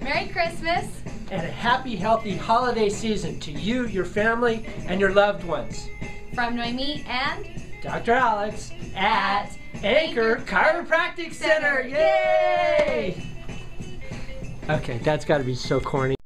Merry Christmas. And a happy, healthy holiday season to you, your family, and your loved ones. From Noemi and Dr. Alex at Anchor Chiropractic Center. Yay! Okay, that's got to be so corny.